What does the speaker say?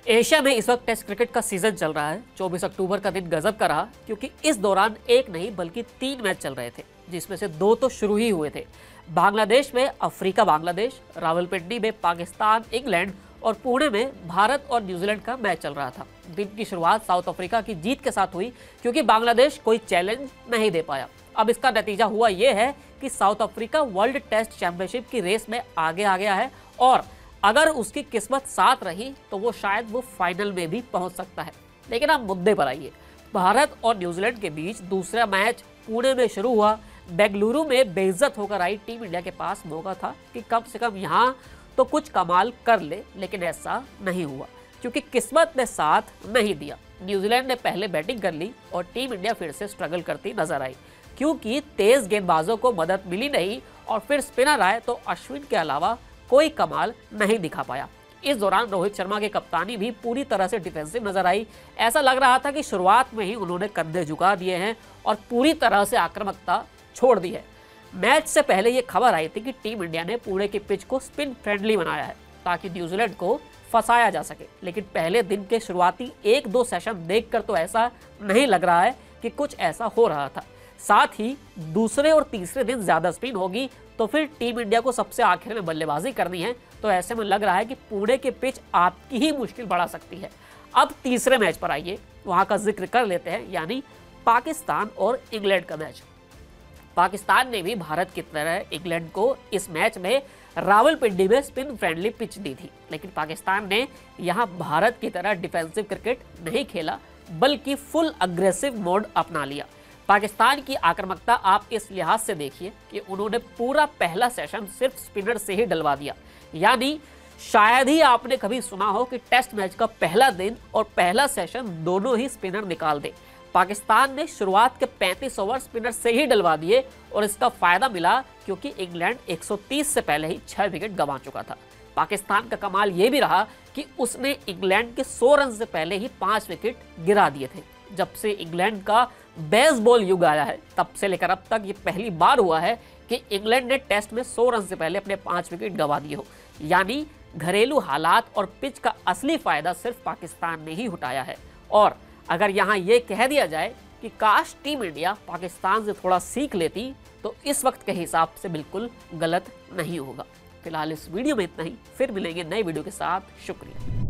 Asia में इस वक्त टेस्ट क्रिकेट का सीजन चल रहा है। 24 अक्टूबर का दिन गजब का रहा, क्योंकि इस दौरान एक नहीं बल्कि 3 मैच चल रहे थे, जिसमें से 2 तो शुरू ही हुए थे। बांग्लादेश में अफ्रीका बांग्लादेश, रावलपिंडी में पाकिस्तान इंग्लैंड और पुणे में भारत और न्यूजीलैंड का मैच चल रहा था। दिन की शुरुआत साउथ अफ्रीका की जीत के साथ हुई, क्योंकि बांग्लादेश कोई चैलेंज नहीं दे पाया। अब इसका नतीजा हुआ यह है कि South Africa World Test Championship की रेस में आगे आ गया है, और अगर उसकी किस्मत साथ रही तो वो शायद वो फाइनल में भी पहुंच सकता है। लेकिन अब मुद्दे पर आइए। भारत और न्यूजीलैंड के बीच दूसरा मैच पुणे में शुरू हुआ। बेंगलुरु में बेइज्जत होकर आई टीम इंडिया के पास मौका था कि कम से कम यहाँ तो कुछ कमाल कर ले, लेकिन ऐसा नहीं हुआ, क्योंकि किस्मत ने साथ नहीं दिया। न्यूजीलैंड ने पहले बैटिंग कर ली और टीम इंडिया फिर से स्ट्रगल करती नजर आई, क्योंकि तेज गेंदबाजों को मदद मिली नहीं और फिर स्पिनर आए तो अश्विन के अलावा कोई कमाल नहीं दिखा पाया। इस दौरान रोहित शर्मा की कप्तानी भी पूरी तरह से डिफेंसिव नजर आई। ऐसा लग रहा था कि शुरुआत में ही उन्होंने कंधे झुका दिए हैं और पूरी तरह से आक्रामकता छोड़ दी है। मैच से पहले ये खबर आई थी कि टीम इंडिया ने पुणे की पिच को स्पिन फ्रेंडली बनाया है, ताकि न्यूजीलैंड को फंसाया जा सके। लेकिन पहले दिन के शुरुआती 1-2 सेशन देखकर तो ऐसा नहीं लग रहा है कि कुछ ऐसा हो रहा था। साथ ही दूसरे और तीसरे दिन ज्यादा स्पिन होगी तो फिर टीम इंडिया को सबसे आखिर में बल्लेबाजी करनी है, तो ऐसे में लग रहा है कि पुणे की पिच आपकी ही मुश्किल बढ़ा सकती है। अब तीसरे मैच पर आइए, वहां का जिक्र कर लेते हैं, यानी पाकिस्तान और इंग्लैंड का मैच। पाकिस्तान ने भी भारत की तरह इंग्लैंड को इस मैच में रावलपिंडी में स्पिन फ्रेंडली पिच दी थी, लेकिन पाकिस्तान ने यहां भारत की तरह डिफेंसिव क्रिकेट नहीं खेला, बल्कि फुल अग्रेसिव मोड अपना लिया। पाकिस्तान की आक्रामकता आप इस लिहाज से देखिए कि उन्होंने पूरा पहला सेशन सिर्फ स्पिनर से ही डलवा दिया। यानी शायद ही आपने कभी सुना हो कि टेस्ट मैच का पहला दिन और पहला सेशन दोनों ही स्पिनर निकाल दे। पाकिस्तान ने शुरुआत के 35 ओवर स्पिनर से ही डलवा दिए, और इसका फायदा मिला क्योंकि इंग्लैंड 130 से पहले ही 6 विकेट गंवा चुका था। पाकिस्तान का कमाल यह भी रहा कि उसने इंग्लैंड के 100 रन से पहले ही 5 विकेट गिरा दिए थे। जब से इंग्लैंड का बेसबॉल युग आया है, तब से लेकर अब तक ये पहली बार हुआ है कि इंग्लैंड ने टेस्ट में 100 रन से पहले अपने 5 विकेट गंवा दिए हो। यानी घरेलू हालात और पिच का असली फायदा सिर्फ पाकिस्तान ने ही उठाया है। और अगर यहाँ ये कह दिया जाए कि काश टीम इंडिया पाकिस्तान से थोड़ा सीख लेती, तो इस वक्त के हिसाब से बिल्कुल गलत नहीं होगा। फिलहाल इस वीडियो में इतना ही, फिर मिलेंगे नए वीडियो के साथ। शुक्रिया।